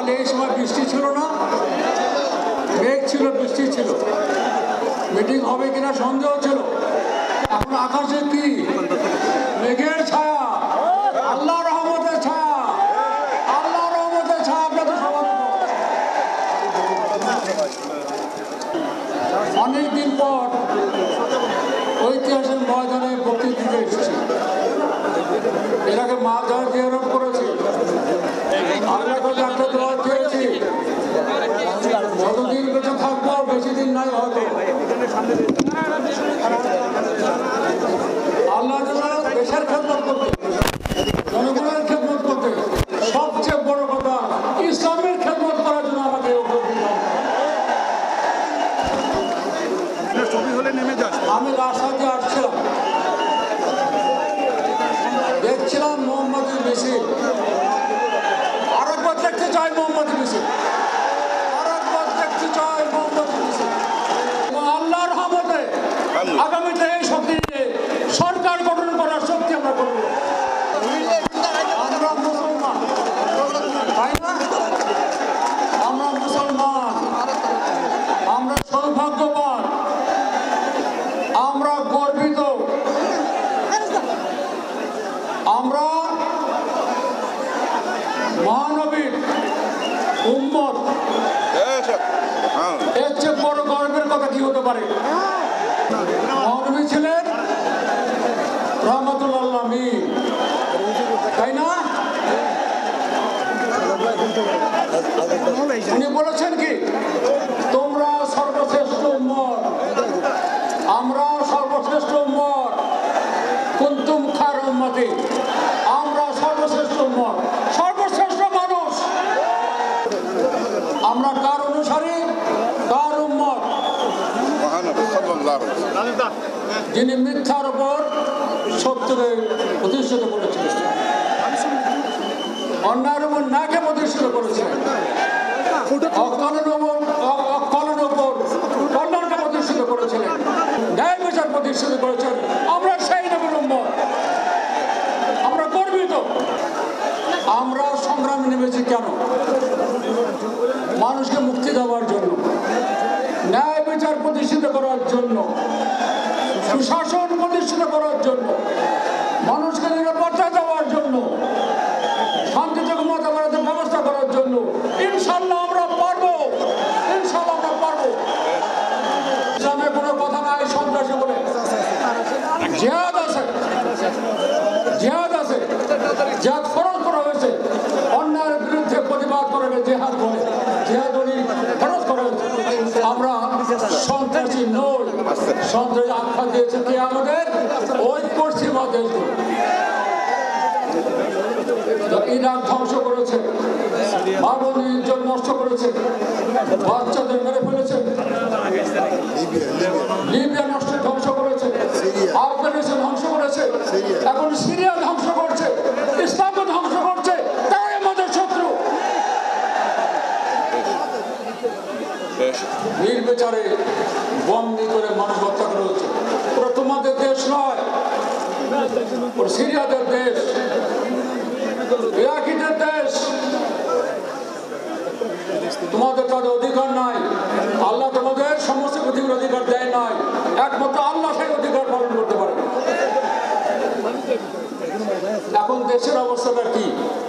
তাহলে এই সময় বৃষ্টি ছিল না, মেঘ ছিল, বৃষ্টি ছিল, মিটিং হবে কিনা সন্দেহ ছিল। এখন আকাশে কি? মেঘের ছায়া, আল্লাহ রহমতের ছায়া, আল্লাহ রহমতের ছায়া আপনাদের সবার। অনেকদিন পর ঐতিহাসিক ময়দানে বক্তৃতা দিতে এসেছি। এর আগে মা যারা জিয়ারত করেছি, আল্লাহ কাছে একটা দোয়া চেয়েছি, যতদিন বেঁচে থাকবো, বেশি দিন নাই হয়তো, আল্লাহ দেশের খেদমত করতে, জনগণের খেদমত করতে, সবচেয়ে বড় কথা ইসলামের খেদমত করার জন্য আমাকে আমি রাস্তা দিয়ে আসছিলাম, দেখছিলাম মোহাম্মদের মিছিল। আরেকবার দেখতে চাই মোহাম্মদ মিছিল, আরেকবার দেখতে চাই মোহাম্মদ মিছিল। এবং আল্লাহর রহমতে আগামীতে এই শক্তি নিয়ে সরকার গঠন করার শক্তি আমরা করব। আমরা মুসলমান, তাই না? আমরা মুসলমান, আমরা সৌভাগ্যবান, আমরা গর্বিত, আমরা মহানবীর উম্মত। এর চেয়ে বড় গর্বের কথা কি হতে পারে? মহানবী ছিলেন রহমতুল্লাহ আলামিন, তাই না? উনি বলেছেন কি, তোমরা সর্বশ্রেষ্ঠ উম্মত, আমরা সর্বশ্রেষ্ঠ উম্মত, কুনতুম খায়রা উম্মতি, আমরা সর্বশ্রেষ্ঠ উম্মত, সর্বশ্রেষ্ঠ মানুষ। আমরা কার অনুসারী, কার উম্মত? যিনি মিথ্যার উপর সত্যকে প্রতিষ্ঠিত করেছিলেন, অন্যায়ের উপর ন্যায়কে প্রতিষ্ঠিত করেছিলেন, অকল্যাণের উপর কল্যাণকে প্রতিষ্ঠিত করেছিলেন, ন্যায় বিচার প্রতিষ্ঠিত করেছেন। আমরা সেই নবীর উম্মত, আমরা গর্বিত। আমরা সংগ্রামে নেমেছি কেন? মানুষকে মুক্তি দেওয়ার জন্য, ন্যায় বিচার প্রতিষ্ঠিত করার জন্য, সুশাসন প্রতিষ্ঠিত করার জন্য, মানুষকে নিরাপত্তা দেওয়ার জন্য, শান্তিযোগ্য মতামতের ব্যবস্থা করার জন্য। ইনশাল্লাহ আমরা পারবো, ইনশাল্লাহ আমরা পারবো। ইসলামে কোনো কথা নাই সন্ত্রাসী বলে, জিহাদ আছে, জিহাদ আছে, জিহাদ ফরজ করা হয়েছে। অন্যায়ের বিরুদ্ধে প্রতিবাদ করে জিহাদ বলে, জিহাদ ফরজ করা হয়েছে। আমরা সন্ত্রাসী নই, সন্ত্রাসী আখ্যা দিয়েছে কে আমাদের? ওই পশ্চিমা দেশগুলো। ইরাক ধ্বংস করেছে, মানবী ইজ্জত নষ্ট করেছে, বাচ্চাদের মেরে ফেলেছে, লিবিয়া নষ্ট ধ্বংস করেছে, আফগানিস্তান ধ্বংস করেছে, এখন সিরিয়া ধ্বংস করছে, ইসলামকে ধ্বংস করছে। তাই আমাদের শত্রু। নির্বিচারে বন্দি করে মানুষ হত্যা করা হচ্ছে। ওরা তোমাদের দেশ নয়, ওরা সিরিয়াদের দেশ, ইরাকিদের দেশ। তোমাদের তাদের অধিকার নাই, আল্লাহ তোমাদের সমস্ত অধিকার দেয় নাই, একমাত্র আল্লাহ সেই অধিকার পালন করতে পারে। এখন দেশের অবস্থাটা কি?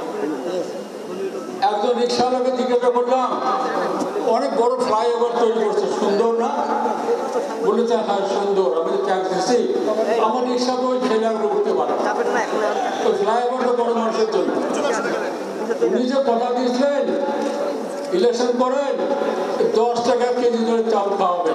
একজন রিক্সাওয়ালাকে জিজ্ঞাসা করলাম, অনেক বড় ফ্লাইওভার তৈরি করছে, সুন্দর না? বলেছে হ্যাঁ সুন্দর। আমি ট্যাক্স দিচ্ছি, আমার রিক্সা তো ওই ঠেলে উঠতে পারে। ওই ফ্লাইওভারটা বড় মানুষের জন্য। উনি যে কথা দিয়েছিলেন ইলেকশন করেন, 10 টাকা কেজি ধরে চাল খাওয়াবেন।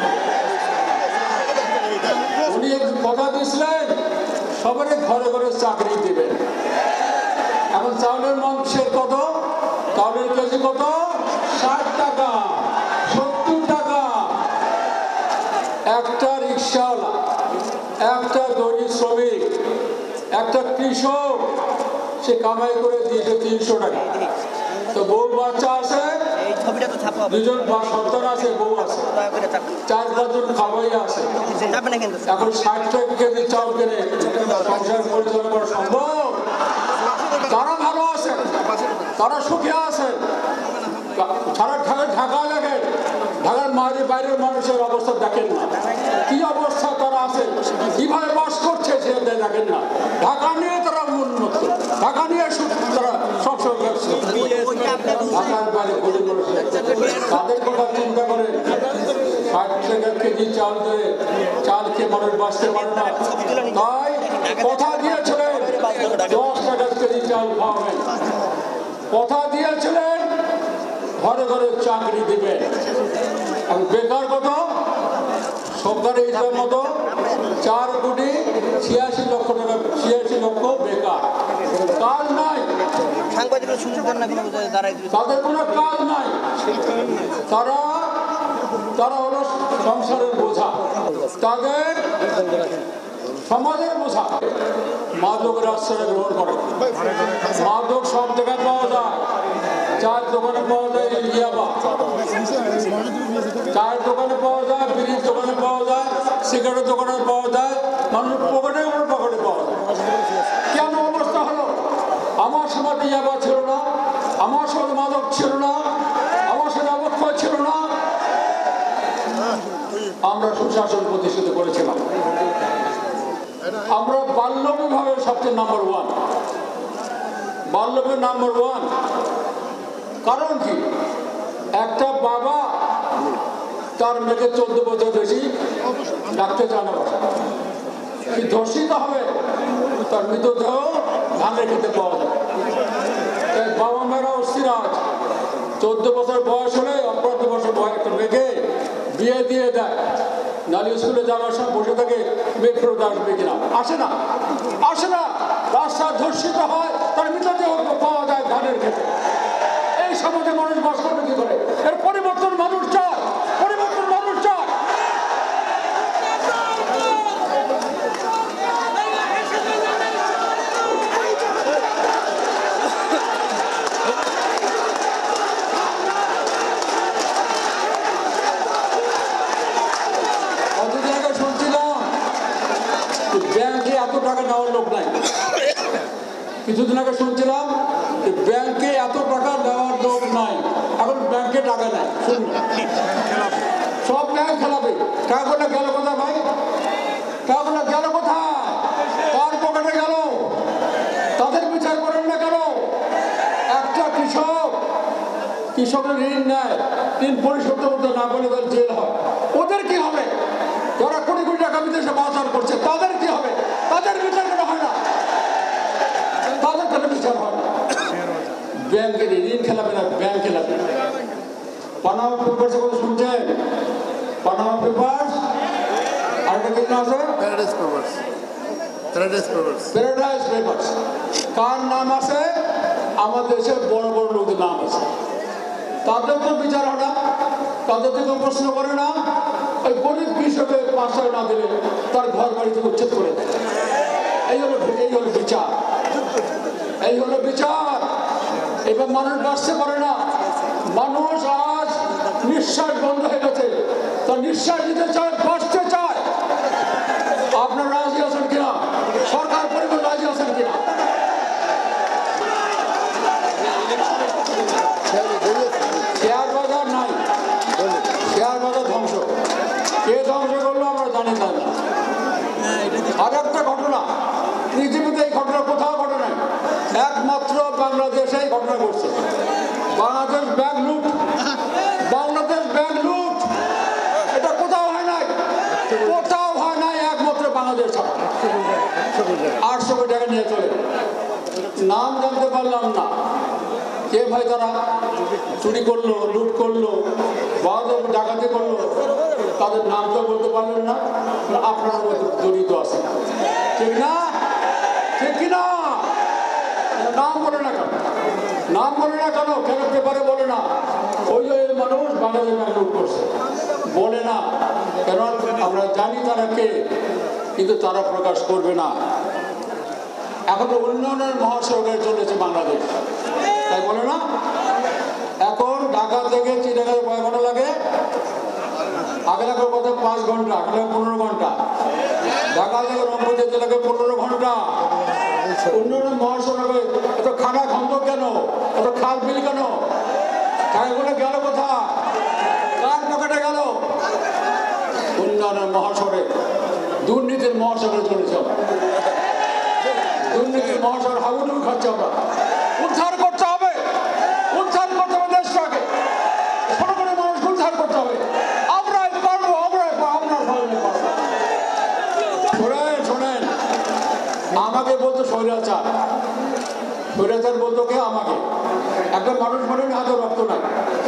উনি কথা দিয়েছিলেন সবাই ঘরে ঘরে চাকরি দিবেন। এখন চাউলের মাংসের কত? চাউলের কেজি কত? 60 টাকা, 70 টাকা। একটা রিক্সাওয়ালা, একটা দৈনিক শ্রমিক, একটা কৃষক, সে কামাই করে দিয়েছে 300 টাকা। তো বউ বাচ্চা আছে, দুজন সন্তান আছে, বউ আছে, 4-5 জন খাওয়াই আছে। এখন 60 টাকা কেজি চাউল কিনে সংসার পরিচালনা করা সম্ভব? তারা ভালো আছে, তারা সুখে আছে, বাইরের মানুষের অবস্থা দেখেন না, কি অবস্থা তারা আছে, কিভাবে বাস করছে সে দেখেন না। ঢাকা নিয়ে তারা উন্মুক্ত, ঢাকা নিয়ে তারা সবসময় ব্যস্ত। ঢাকার বাইরে গরিব মানুষ তাদের কথা চিন্তা করে 60 টাকা কেজি চাল দিয়ে চাল খেয়ে মানুষ বাঁচতে পারে না। তাই কথা দিয়েছিলেন 10 টাকা কেজি চাল খাওয়াবেন, কথা দিয়েছিলেন ঘরে ঘরে চাকরি দিবেন। আর বেকার কত? সরকারি হিসাব মতো 4,86,00,000 টাকা, 86 লক্ষ বেকার, কাজ নাই, তাদের কোনো কাজ নাই, তারা হলো সংসারের বোঝা, তাদের সমাজের বোঝা। মাদকের আশ্রয় গ্রহণ করে, মাদক সব জায়গায় পাওয়া যায়, চায়ের দোকানে পাওয়া যায় ইয়াবা, চায়ের দোকানে পাওয়া যায়, বিড়ির দোকানে পাওয়া যায়, সিগারেটের দোকানে পাওয়া যায়, মানুষের পকেটে পাওয়া যায়। কেন অবস্থা হলো? আমার সমাজে ইয়াবা ছিল না, আমার সমাজে মাদক ছিল না, আমার সাথে অবক্ষয় ছিল না। আমরা সুশাসন প্রতিষ্ঠিত করেছিলাম। আমরা বাল্যবিবাহের সবচেয়ে নাম্বার 1, বাল্যবিবাহ নাম্বার 1। কারণ কি? একটা বাবা তার মেয়েকে 14 বছর বেশি রাখতে চায় না, কি ধর্ষিত হবে, তার মৃতদেহ ধানের খেতে পাওয়া যায়। তাই বাবা মেয়েরা অস্থির আছে, 14 বছর বয়স হলে 18 বছর বয়স একটা মেয়েকে বিয়ে দিয়ে দেয়। নারী স্কুলে যাওয়ার সময় বসে থাকে মেয়ে ফেরত আসবে কিনা, আসে না, আসে না। রাস্তা ধর্ষিত হয়, তার মৃতদেহ পাওয়া যায় ধানের খেতে। এই সমাজে মানুষ বাস করবে কি করে? এর পরিবর্তন মানুষ চায়, পরিবর্তন মানুষ চায়। কতদিন আগে শুনছিলাম ব্যাংকে এত টাকা নেওয়ার লোক নাই, কিছুদিন আগে শুনছিলাম ব্যাংকে এত টাকা দেওয়ার লোক নাই, এখন ব্যাংকে টাকা নাই, সব ব্যাংক খেলাবে। টাকাগুলো গেল কোথায় ভাই? টাকাগুলো গেল কোথায়? কার পকেটে গেল? তাদের বিচার করেন না কেন? একটা কৃষকের ঋণ নেয়, ঋণ পরিশোধ করতে না বলে তার জেল হয়, ওদের কি হবে? যারা কোটি কোটি টাকা বিদেশে পাচার করছে তাদের কি হবে? তাদের বিচার করা হয় না, তাদের কোনো বিচার হয় না। ব্যাংকের ঋণ খেলাবে না, ব্যাংক খেলাবে। পানামা পেপারস কথা শুনছেন? পানামা পেপারস, আরেকটা কি নাম আছে? Paradise papers. কার নাম আছে? আমাদের দেশে বড় বড় লোকদের নাম আছে। তাদের তো বিচার হয় না, তাদের থেকে প্রশ্ন করে না। ওই গরিব কৃষকের 5 টাকা না দিলে তার ঘর বাড়ি থেকে উচ্ছেদ করে দেয়। এই হলো বিচার, এই হলো বিচার। এবার মানুষ বাঁচতে পারে না, মানুষ আজ নিঃশ্বাস বন্ধ হয়ে গেছে, তার নিঃশ্বাস দিতে চায়, বাঁচতে চায়। আপনারা রাজি আছেন কিনা? সরকার পরিবার রাজি আছেন কিনা? শেয়ার বাজার নাই, শেয়ার বাজার ধ্বংস। কে ধ্বংস করলো আমরা জানি না। আর একটা ঘটনা, পৃথিবীতে এই ঘটনা কোথাও ঘটে নাই, একমাত্র বাংলাদেশে এই ঘটনা ঘটছে। বাংলাদেশ ব্যাংক লুট, বাংলাদেশ ব্যাংক লুট, এটা কোথাও হয় নাই, কোথাও হয় নাই, একমাত্র বাংলাদেশ। 800 কোটি টাকা নিয়ে চলে, নাম জানতে পারলাম না কে ভাই, তারা চুরি করলো, লুট করলো, ডাকাতি করলো, তাদের নাম তো বলতে পারলেন না। আপনারা জড়িত আছে, ঠিক না? ঠিক কিনা? নাম বলে না কেন? নাম বলে না কেন? কেন পেপারে বলে না? ওই যে মানুষ বাংলাদেশ ব্যাংক লুট করছে বলে না কেন? আমরা জানি তারা কে, কিন্তু তারা প্রকাশ করবে না। এখন উন্নয়নের মহাসড়কে চলেছে বাংলাদেশ, তাই বলে না? এখন ঢাকা থেকে চিটাগাং কয় ঘন্টা লাগে? আগে লাগে কত? 5 ঘন্টা, এখন 15 ঘন্টা। ঢাকা থেকে রংপুর যেতে লাগে 15 ঘন্টা। উন্নয়নের মহাসড়কে এত খানা খন্দ কেন? এত খাল বিল কেন? টাকাগুলো গেল কোথায়? কার পকেটে গেল? উন্নয়নের মহাসড়ে, দুর্নীতির মহাসড়ে চলেছে। দুর্নীতির মহাসড় হাবুডুবু খাচ্ছে। আমরা উদ্ধার করতে হবে, উদ্ধার করতে হবে দেশটাকে। ছোট করে মানুষকে উদ্ধার করতে হবে। আমরাই পারবো, আমরাই আপনার পারবো। শোনেন, আমাকে বলতো স্বৈরাচার, স্বৈরাচার বলতো কে? আমাকে। একটা মানুষ বলেন হাতে রক্ত নাই।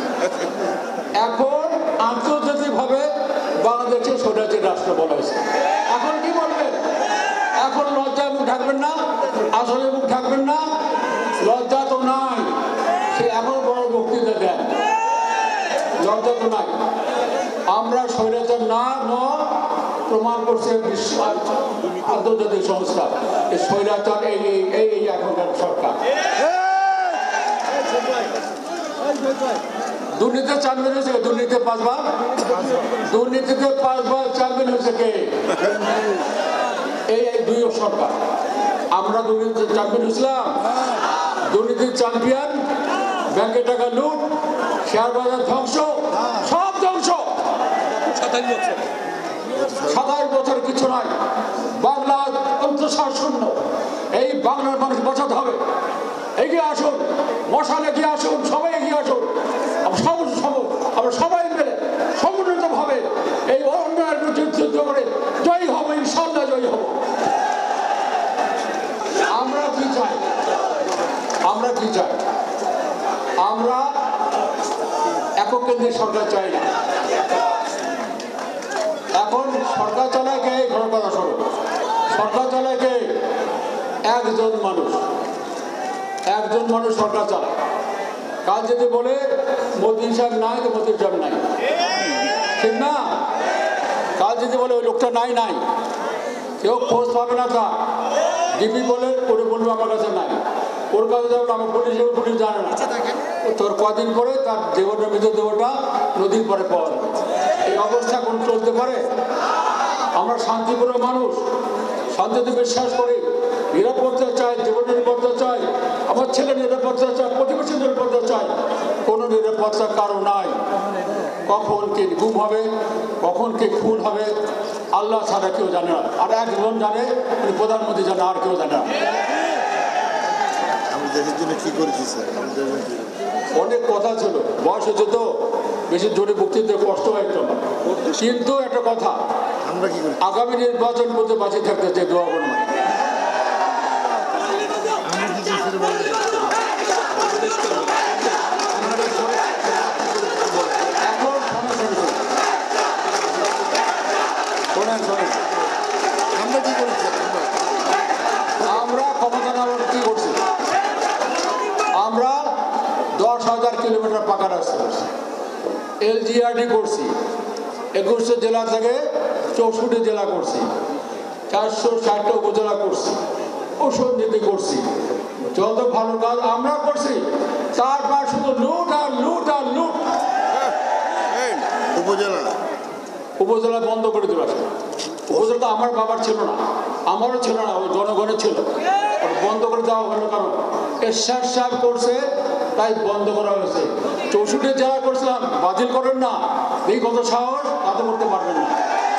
এখন আন্তর্জাতিকভাবে বাংলাদেশকে স্বৈরাচার রাষ্ট্র বলা হয়েছে। এখন কি বলবেন? এখন লজ্জায় মুখ ঢাকবেন না? আসলে মুখ ঢাকবেন না? লজ্জা তো নাই। সে এখন বড় বক্তৃতা দেন, লজ্জা তো নাই। আমরা স্বৈরাচার না প্রমাণ করছে বিশ্ব আন্তর্জাতিক সংস্থা। স্বৈরাচার এই এখনকার সরকার। দুর্নীতিতে চ্যাম্পিয়ন হয়েছে, দুর্নীতিতে 5 বার, দুর্নীতিতে 5 বার চ্যাম্পিয়ন হয়েছে কে? এই দুই সরকার। আমরা দুর্নীতিতে চ্যাম্পিয়ন হয়েছিলাম। দুর্নীতির চ্যাম্পিয়ন, ব্যাংকের টাকা লুট, শেয়ার বাজার ধ্বংস, সব ধ্বংস। 27 বছর কিছু নয়। বাংলা অন্তঃসার শূন্য। এই বাংলার মানুষ বাঁচাতে হবে। এগিয়ে আসুন, মশাল এগিয়ে আসুন, সবাই এগিয়ে আসুন। আমরা সবাই মিলে সমন্বিতভাবে এই অন্যায়ের বিরুদ্ধে যুদ্ধ করে জয়ী হব, ইনশাআল্লাহ জয়ী হব। আমরা কি চাই? আমরা কি চাই? আমরা একক কেন্দ্রিক সরকার চাই না। এখন সরকার চালায় কে? ঘর কথা শোনো। সরকার চালায় কে? একজন মানুষ সরকার চালায়। কাল যদি বলে মোদী সাহেব নাই, তো মোদী সাহেব নাই, ঠিক না? কাল যদি বলে ওই লোকটা নাই, কেউ খোঁজ পাবে না। তা ডিবি বলে ওরে বলবে আমার কাছে নাই, ওর কাছে যাবে আমার পুলিশ জানে না। তোর কদিন পরে তার দেহটা, মৃতদেহটা নদীর পরে পাওয়া যাবে। এই অবস্থা এখন চলতে পারে? আমরা শান্তিপূর্ণ মানুষ, শান্তিতে বিশ্বাস করি, নিরাপত্তা চাই, জীবনের নিরাপত্তা চাই, আমার ছেলে নিরাপত্তা চাই, প্রতিবেশী নিরাপত্তা চাই। কোনো নিরাপত্তা কারো নাই। কখন কে গুম হবে, কখন কে খুন হবে, আল্লাহ ছাড়া কেউ জানে না। আর একজন জানে, প্রধানমন্ত্রী জানে, আর কেউ জানে না। অনেক কথা ছিল, বয়স হচ্ছে তো, বেশি জোরে বক্তৃতা কষ্ট হয় একটু। কিন্তু একটা কথা, আগামী নির্বাচন করতে বাঁচিয়ে থাকতে চাই, দোয়া করবেন। আমরা ক্ষমতা নেওয়ার কি করছি? আমরা 10,000 কিলোমিটার পাকা রাস্তা করছি, LGRD করছি, 21 জেলা থেকে 64 জেলা করছি, 460টা উপজেলা করছি, ওষুধ নীতি করছি। যত ভালো কাজ আমরা করছি, তারপর শুধু লুট আর লুট আর লুট। উপজেলা বন্ধ করে দিল। উপজেলা তো আমার বাবার ছিল না, আমারও ছিল না, ওই জনগণের ছিল। বন্ধ করে দেওয়া হলো কারণ এরশাদ সাহেব করছে, তাই বন্ধ করা হয়েছে। 64 জেলা করছিলাম, বাতিল করেন না। এই কত সাহস, তাতে করতে পারবেন না।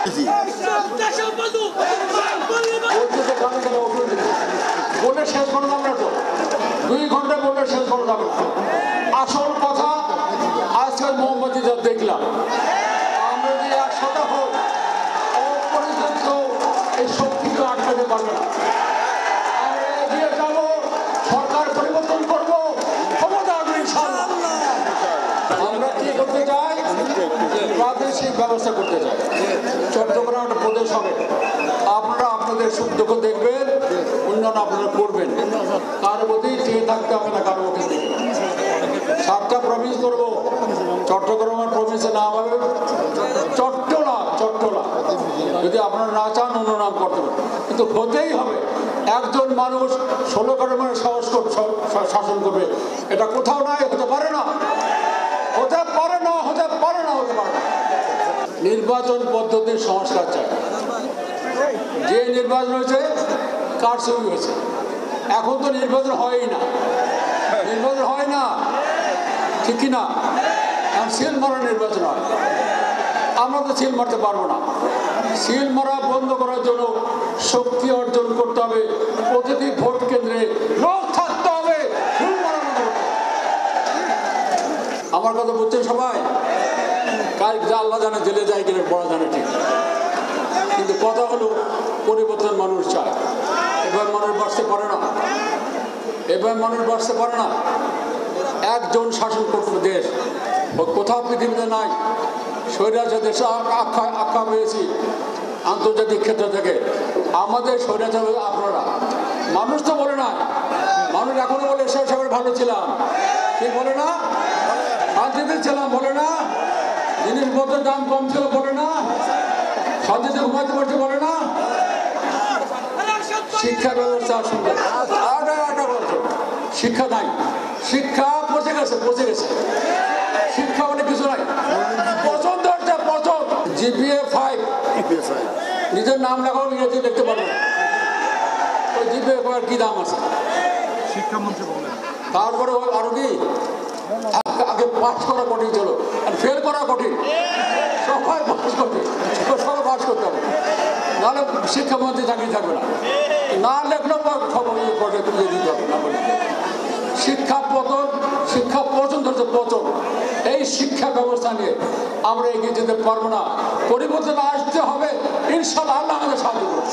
বলে শেষ করে যাবে না তো, 2 ঘন্টা বলে শেষ করে যাবে না। আসল কথা, আজকে মোমবাতি যা দেখলাম, আমরা যদি একসাথে হোক, অপরিচিত এই শক্তিকে আটকাতে পারবে না। আমরা এগিয়ে যাব, সরকার পরিবর্তন করবো, ক্ষমতা আসবে ইনশাআল্লাহ। আমরা কি করতে চাই? প্রাদেশিক ব্যবস্থা করতে চাই। চট্টগ্রাম একটা প্রদেশ হবে, আপনারা আপনাদের সুখ দুঃখ দেখবেন, উন্নয়ন আপনারা করবেন। কারো প্রতি চেয়ে থাকতে হবে না, কারো মুখে দেখে। 7টা প্রমিস করবো, চট্টগ্রামের প্রমিসে নাম হবে চট্টলা। যদি আপনারা না চান অন্য নাম করতে পারেন, কিন্তু হতেই হবে। একজন মানুষ 16 কোটি মানুষ শাসন করবে, এটা কোথাও নাই, হতে পারে না। নির্বাচন পদ্ধতির সংস্কার চাই। যে নির্বাচন হয়েছে, কারচুপি হয়েছে। এখন তো নির্বাচন হয় না, ঠিক কিনা? সিল মারা নির্বাচন হয়, আমরা তো সিল মারতে পারবো না। সিল মারা বন্ধ করার জন্য শক্তি অর্জন করতে হবে, প্রতিটি ভোট কেন্দ্রে লোক থাকতে হবে। আমার কথা বুঝছেন সবাই? কাল যা আল্লাহ জানে জেলে যায় কিনা বড় জানে ঠিক, কিন্তু কথা হলো পরিবর্তন মানুষ চায়। এবার মানুষ বাঁচতে পারে না, এবার মানুষ বাঁচতে পারে না। একজন শাসন করতে দেশ কোথাও পৃথিবীতে নাই। স্বৈরাচার দেশে আখ্যা পেয়েছি আন্তর্জাতিক ক্ষেত্র থেকে। আমাদের স্বৈরাচার আপনারা। মানুষ তো বলে না, মানুষ এখনো বলে সবাই ভালো ছিলাম, কি বলে না? শান্তিতে ছিলাম বলে না, জিনিসপত্রের দাম কম ছিল বলে না, শান্তিতে ঘুমাতে পারছে বলে না। শিক্ষা ব্যবস্থা সুন্দর, শিক্ষা নাই, শিক্ষা পচে গেছে, পচে গেছে। শিক্ষা অনেক কিছু নাই, পছন্দ হচ্ছে পছন্দ। জিপিএ 5, নিজের নাম লেখাও ইংরেজি লিখতে পারবে না। ওই জিপিএ 5 কি দাম আছে? শিক্ষামন্ত্রী বললেন। তারপরে আরো কি আগে পাস করা কঠিন ছিল, আর ফেল করা কঠিন। সবাই পাস করবে, সবাই পাস করতে হবে, নাহলে শিক্ষামন্ত্রী চাকরি থাকবে না। না লেখলেও খবর তুলে দিতে হবে। শিক্ষা পতন, শিক্ষা পছন্দ হচ্ছে পতন। এই শিক্ষা ব্যবস্থা নিয়ে আমরা এগিয়ে যেতে পারবো না। পরিবর্তন আসতে হবে, ইনশাআল্লাহ আল্লাহ আমাদের সাহায্য করবে।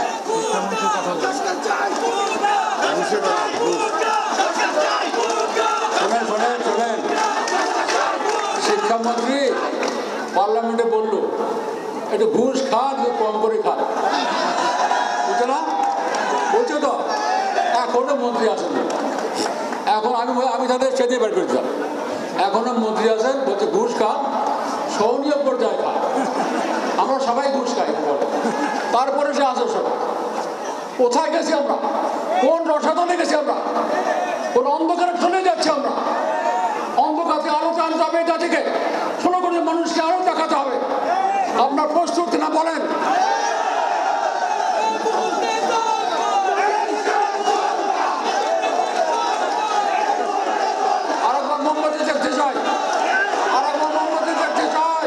শোনেন শোনেন শোনেন, শিক্ষামন্ত্রী পার্লামেন্টে বললো একটু ঘুষ খান, কম করে খান, বুঝছো না? বলছো তো, এখনো মন্ত্রী আসেন। এখন আমি তাদের সেদিন বের করে দিলাম। এখনো মন্ত্রী আছেন, বলছে ঘুষ খান, সহনীয় পর্যায়ে খান। আমরা সবাই ঘুষ খাই, তারপরে সে আসে সব। কোথায় গেছি আমরা? কোন রসাতলে গেছি আমরা? কোন অন্ধকারে চলে যাচ্ছি আমরা? অন্ধকারকে আলোতে আনতে হবে, এটা থেকে 16 কোটি মানুষকে আরো দেখাতে হবে। আপনার প্রস্তুত না বলেন? আরেকবার মোমবাতি দেখতে চাই, আরেকবার মোমবাতি দেখতে চাই।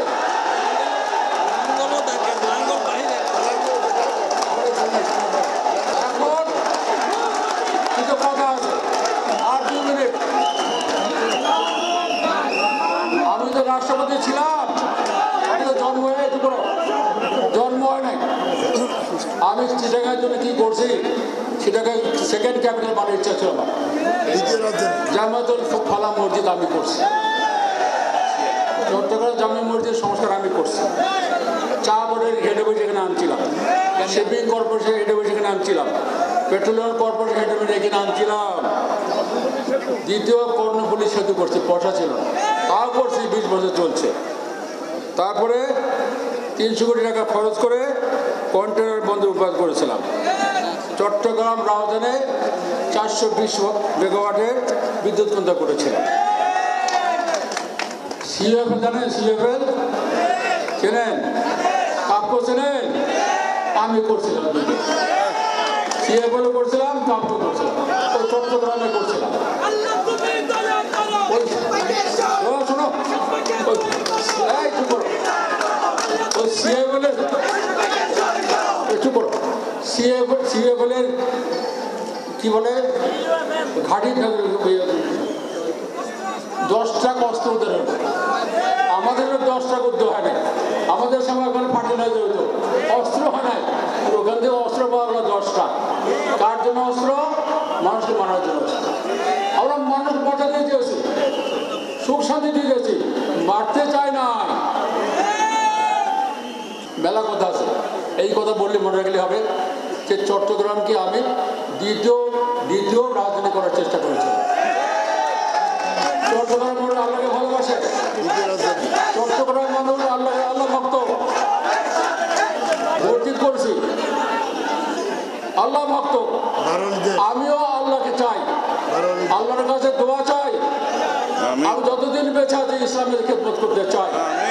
এখন কিছু কথা আছে, আর 2 মিনিট। আমি তো রাষ্ট্রপতি ছিলাম, আমি তো জন্ম হয় একটু করো, জন্ম হয় নাই। আমি চিটাগাঁয়ের জন্য কি করছি, চিটাগাঁয় সেকেন্ড ক্যাপিটাল বানার ইচ্ছা ছিল আমার। জামাতুল ফালাহ মসজিদ আমি করছি, চট্টগ্রাম জামে মসজিদ সংস্কার আমি করছি, চা বোর্ডের হেডে বসে এখানে আনছিলাম, শিপিং কর্পোরেশন হেডে বসে এখানে আনছিলাম, পেট্রোলিয়াম কর্পোরেশন হেডে বসে এখানে আনছিলাম। দ্বিতীয় কর্ণফুলী সেতু করছি, পয়সা ছিল না, তাও করছি, 20 বছর চলছে। তারপরে 300 কোটি টাকা খরচ করে কন্টেনার বন্দর উৎপাদন করেছিলাম। চট্টগ্রাম রাজধানে 420 মেগাওয়াটের বিদ্যুৎ কেন্দ্র করেছিলাম। সিএফএল জানেন? সিএফএল চেনেন? কাপড় চেনেন? আমি করছিলাম, সিএফএল করছিলাম, কাপড় করছিলাম, ওই চট্টগ্রামে করছিলাম। শোনো, ওই সিএফএলের একটু করো, সিএফএলের কি বলে ঘাটি 10টা অস্ত্র উদ্ধার। আমাদেরও 10টা করতে হয় না, আমাদের সময় ওখানে ফার্টিলাইজার হতো, অস্ত্র হয় নাই, ওখান থেকে অস্ত্র পাওয়া গেল 10টা। কার জন্য অস্ত্র? মানুষকে মারার জন্য। আমরা মানুষ বাঁচাতে চেয়েছি, সুখ শান্তি দিয়ে গেছি, মারতে চাই না। মেলা কথা আছে, এই কথা বললে মনে রাখলে হবে যে চট্টগ্রামকে আমি দ্বিতীয় রাজধানী করার চেষ্টা করেছি। চট্টগ্রাম মানুষ আল্লাহকে ভালোবাসে, চট্টগ্রাম মানুষ আল্লাহ ভক্ত, ভর্তিত করছি, আল্লাহ ভক্ত। আমিও আল্লাহকে চাই, আল্লাহর কাছে দোয়া চাই। আমি যতদিন বেঁচে আছি ইসলামের খেদমত করতে চাই।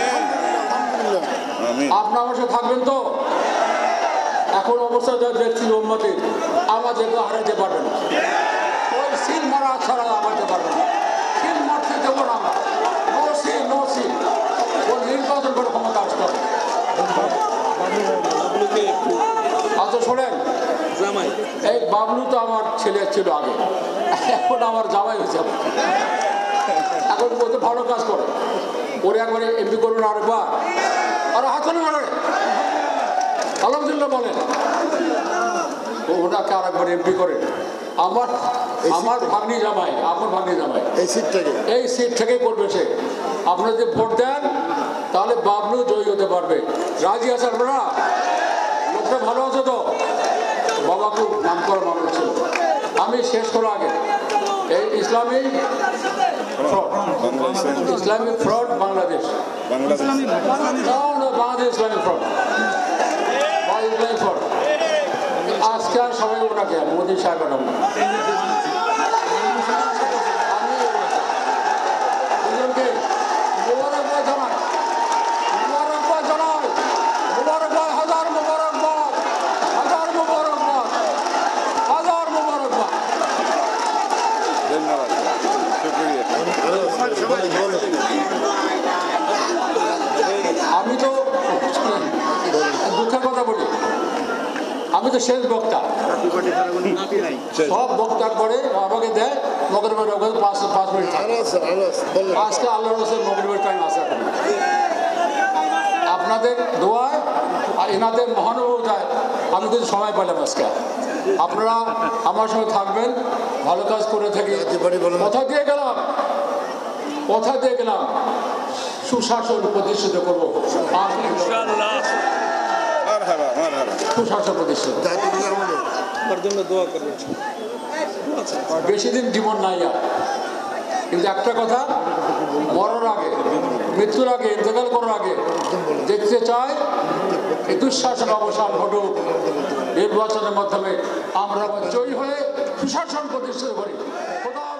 আপনার আমার সাথে থাকবেন তো? এখন অবস্থা যা দেখছি উম্মতে, আমাদেরকে হারাইতে পারবে না। ওই সিল মারা ছাড়া আমাদের পারবে না, সিল মারতে দেবো না আমরা। No seal, no seal. Bablu তো আমার ছেলে ছিল আগে, এখন আমার জামাই হয়েছে, এখন ও তো ভালো কাজ করে, ওরে একবারে এমপি করবেন আরেকবার, আর হাসান মারে আলহামদুলিল্লাহ বলেন, ওনাকে আরেকবার এমপি করেন। আমার ভাগ্নি জামাই, আপনার ভাগ্নি জামাই এই সিট থেকে করবে সে। আপনারা যদি ভোট দেন তাহলে বাবলু জয়ী হতে পারবে। রাজি আছে আপনারা? লোকটা ভালো আছে তো? বাবা খুব নাম করা মানুষ ছিল। আমি শেষ করার আগে এই Islamic fraud Bangladesh, Bangladesh Islamic fraud বা ইসলামিক ফ্রড, আজকে আর সবাই ওনাকে মোদী সাহেব আমি তো দুঃখের কথা বলি, আমি তো শেষ বক্তা, সব বক্তার পরে আমাকে দেয় মগরবের 5 মিনিট, আজকে আল্লাহ রসুল মগরবের টাইম আছে। আপনাদের দোয়ায় আর এনাদের মহানুভবতায় আমি কিন্তু সময় পেলাম আজকে। আপনারা আমার সঙ্গে থাকবেন, ভালো কাজ করে থাকি। কথা দিয়ে গেলাম সুশাসন প্রতিষ্ঠিত করবো, সুশাসন প্রতিষ্ঠিত। বেশি দিন জীবন নাই আর, কিন্তু একটা কথা, মরার আগে, মৃত্যুর আগে, ইন্তেকাল করার আগে দেখতে চাই এই দুঃশাসন অবসান ঘটুক। নির্বাচনের মাধ্যমে আমরা জয়ী হয়ে সুশাসন প্রতিষ্ঠিত করি।